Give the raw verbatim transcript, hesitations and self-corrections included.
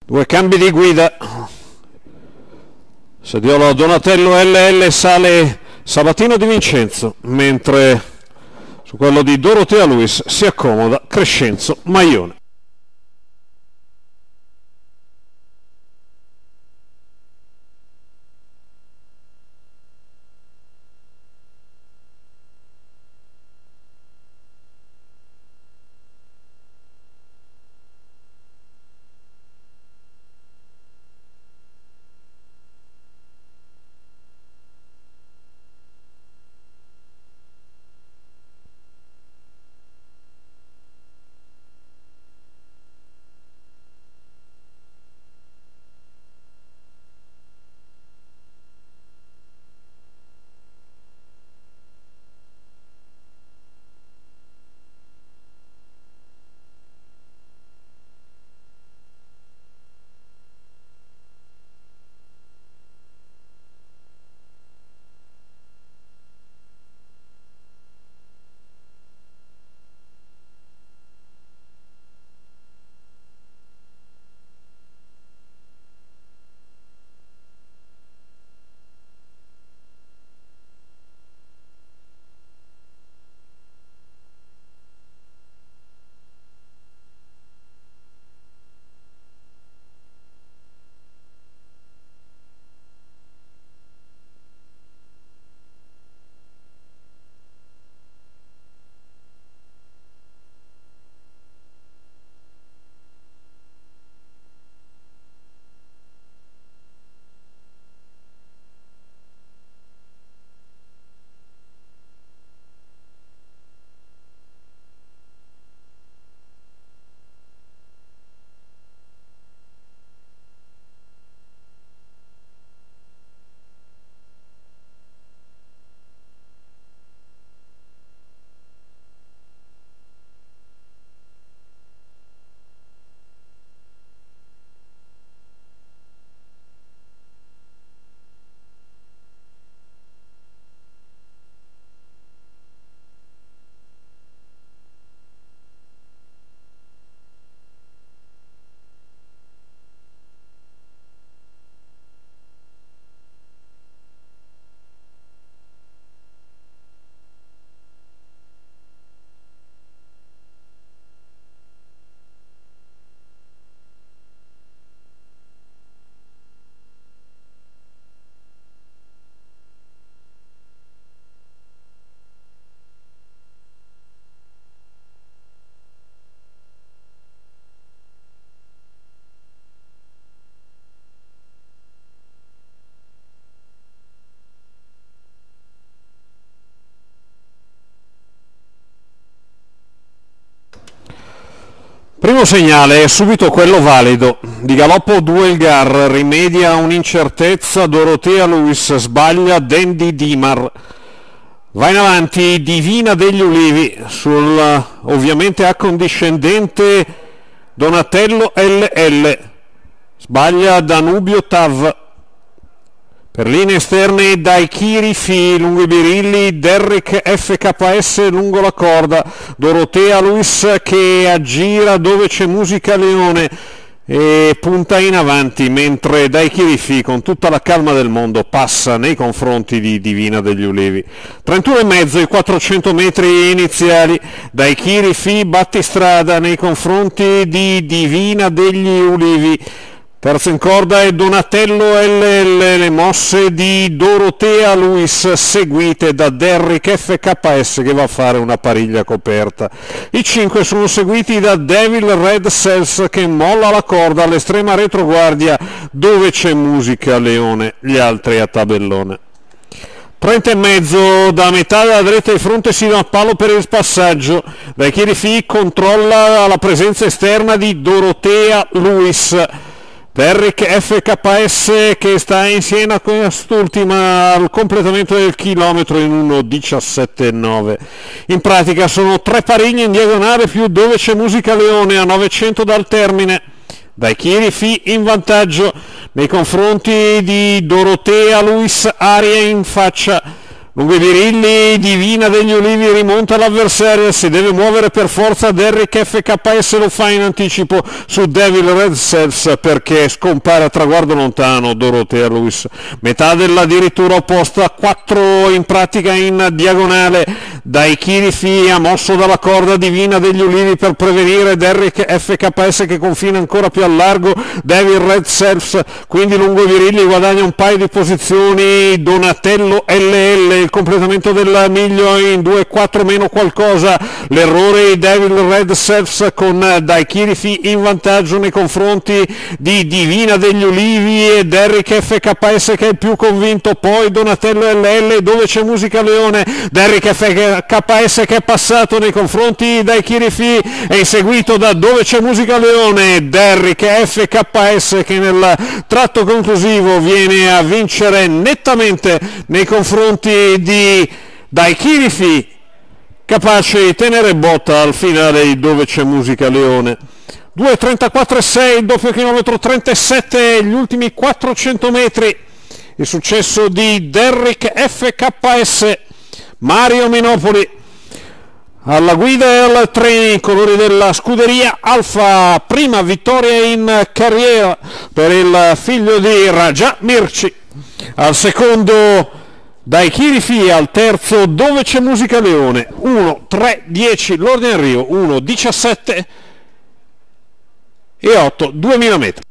Due cambi di guida. Sediolo Donatello L L sale Sabatino Di Vincenzo, mentre su quello di Dorotea Luis si accomoda Crescenzo Maione. Primo segnale è subito quello valido. Di galoppo due il Gar, rimedia un'incertezza, Dorotea Luis, sbaglia Dandy Dimar. Va in avanti Divina degli Ulivi, sul ovviamente accondiscendente Donatello L L. Sbaglia Danubio Tav. Per linee esterne Daikiri Fi, lungo i birilli, Derrick F K S lungo la corda, Dorotea Luis che aggira dove c'è Musica Leone e punta in avanti, mentre Daikiri Fi con tutta la calma del mondo passa nei confronti di Divina degli Ulivi. trentuno e mezzo i quattrocento metri iniziali, Daikiri Fi battistrada nei confronti di Divina degli Ulivi. Terzo in corda è Donatello L L, le mosse di Dorotea Luis seguite da Derrick F K S che va a fare una pariglia coperta. I cinque sono seguiti da Devil Red Cells che molla la corda all'estrema retroguardia dove c'è Musica Leone, gli altri a tabellone. trenta e mezzo da metà della dritta di fronte si va a palo per il passaggio. Daikiri Fi controlla la presenza esterna di Dorotea Luis. Derrick F K S che sta insieme a quest'ultima al completamento del chilometro in uno diciassette nove. In pratica sono tre pariglie in diagonale più dove c'è Musica Leone a novecento dal termine. Daikiri Fi in vantaggio nei confronti di Dorotea Luis, aria in faccia. Lunghi Birilli, Divina degli Ulivi rimonta l'avversario, si deve muovere per forza. Derrick F K S lo fa in anticipo su Devil Red Selves perché scompare a traguardo lontano Dorothea Lewis. Metà della dirittura opposta, quattro in pratica in diagonale. Dai Chirifi ha mosso dalla corda Divina degli Ulivi per prevenire Derrick F K S che confina ancora più al largo Devil Red Selves, quindi Lungo Birilli guadagna un paio di posizioni. Donatello L L, il completamento del miglio in due quattro meno qualcosa, l'errore di Devil Red Selves con Dai Chirifi in vantaggio nei confronti di Divina degli Ulivi e Derrick F K S che è il più convinto, poi Donatello L L dove c'è Musica Leone, Derrick F K S che è passato nei confronti di Dai Chirifi e inseguito da Dove c'è Musica Leone, Derrick F K S che nel tratto conclusivo viene a vincere nettamente nei confronti di Dai Chirifi, capace di tenere botta al finale di Dove c'è Musica Leone. due trentaquattro e sei, doppio chilometro trentasette, gli ultimi quattrocento metri, il successo di Derrick F K S. Mario Minopoli alla guida e al training, colori della scuderia Alfa, prima vittoria in carriera per il figlio di Raja Mirci, al secondo Dai Chirifi, al terzo Dove c'è Musica Leone. Uno tre dieci l'ordine arrivo, uno diciassette e otto duemila metri.